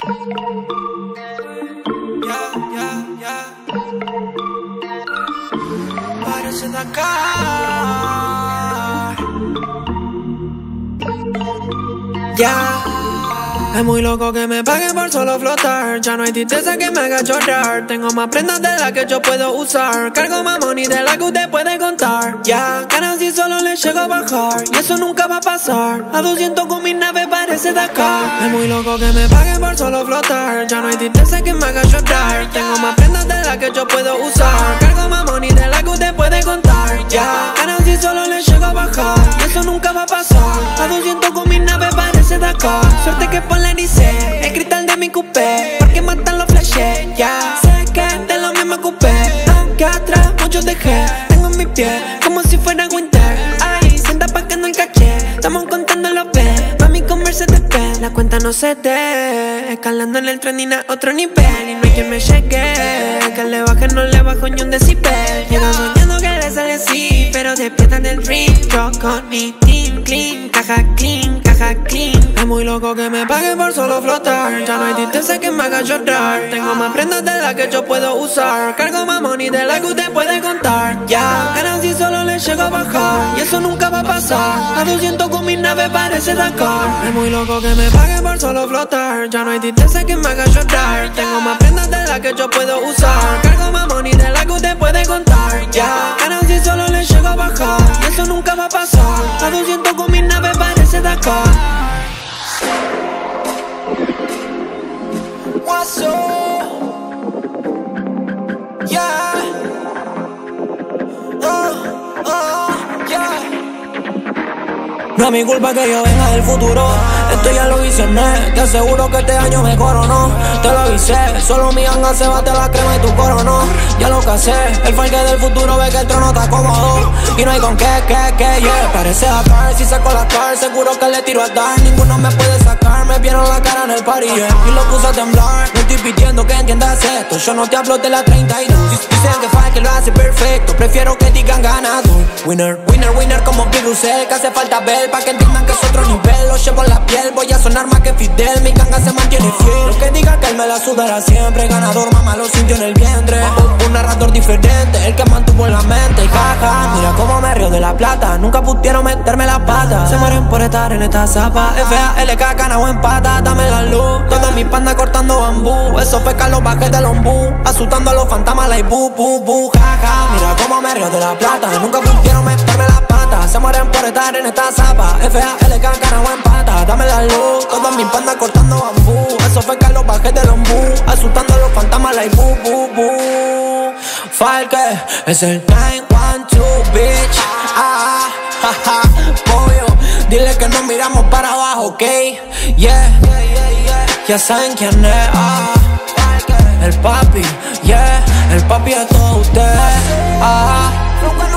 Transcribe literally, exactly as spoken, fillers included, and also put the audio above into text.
Yeah, yeah, yeah. Parece de acá. Ya. Es muy loco que me paguen por solo flotar. Ya no hay tristeza que me haga llorar. Tengo más prendas de las que yo puedo usar. Cargo más money de las que usted puede contar. Ya, ganas y solo le llego a bajar. Y eso nunca va a pasar. A doscientos con mi nave parece de acá. Es muy loco que me paguen por solo flotar. Ya no hay tristeza que me haga llorar. Tengo más prendas de las que yo puedo usar. Cargo más money de las que usted puede contar. Ya, ganas y solo le llego a bajar. Y eso nunca va a pasar. A doscientos con mi nave parece de acá. Suerte que polaricé el cristal de mi coupé, porque matan los flashes, ya. Sé que de lo mismo ocupé, aunque atrás muchos dejé. Tengo en mi piel como si fuera winter. Ay, sienta pagando el caché. Estamos contando los P, mami converse de P. La cuenta no se te, escalando en el trending a otro nivel. Y no hay quien me llegue, que le baje no le bajo ni un decibel. Llego soñando que le sale así, pero despiertan del dream. Yo con mi team clean, caja clean, caja clean. Es muy loco que me paguen por solo flotar. Ya no hay tristeza que me haga llorar. Tengo más prendas de las que yo puedo usar. Cargo más money de las que usted puede contar. Ya, ganas y solo le llego a bajar. Y eso nunca va a pasar. A doscientos con mi nave parece Dakar. Es muy loco que me paguen por solo flotar. Ya no hay tristeza que me haga llorar. Tengo más prendas de las que yo puedo usar. Cargo más money de las que usted puede contar. Ya, ganas y solo le llego a bajar. Y eso nunca va a pasar. A doscientos con mi nave parece Dakar. What's up? Yeah. Oh, oh, yeah. No es mi culpa que yo venga del futuro. Esto ya lo visioné. Te aseguro que este año me coronó. Te lo avisé. Solo mi ganga se bate la crema y tu coronó. Ya lo casé. El falque del futuro ve que el trono está cómodo. Y no hay con qué, qué, qué, yeah. Parece Dakar. Si saco la car, seguro que le tiro a dar. Ninguno me puede sacar. Me vieron la cara en el party, yeah. Y lo puse a temblar. No estoy pidiendo que entiendas esto. Yo no te hablo de la treinta y dos. Dicen que fue que lo hace perfecto. Prefiero que digan ganado. Winner, winner, winner como Big Russell. Que hace falta ver pa' que entiendan que es otro nivel. Lo llevo en la piel, voy a sonar más que Fidel. Mi ganga se mantiene fiel. Lo que diga que él me la sudará siempre. Ganador, mamá lo sintió en el vientre. Un, un narrador diferente, el que mantuvo en la mente. Y jaja, mira cómo me río de la plata. Nunca pudieron meterme la pata. Se mueren por estar en esta zapa. F A L K, gana o empata, dame la luz. Todos mis pandas cortando bambú. Esos pecas los bajé del ombú. Asustando a los fantasmas like bu, bu, bu. Jaja, mira cómo me río de la plata. Nunca pudieron meterme la pata. Se mueren por estar en esta zapa. F A L K, gana o empata, dame la luz. Todos mis pandas cortando bambú. Esos pecas los bajé del ombú. Asustando a los fantasmas like bu, bu, bu. Falke es el nueve uno dos, bitch. Ah, ja, ja, pollo. Dile que nos miramos para abajo, ok. Yeah, ya saben quién es. Ah, el papi, yeah. El papi de todos ustedes. Ah.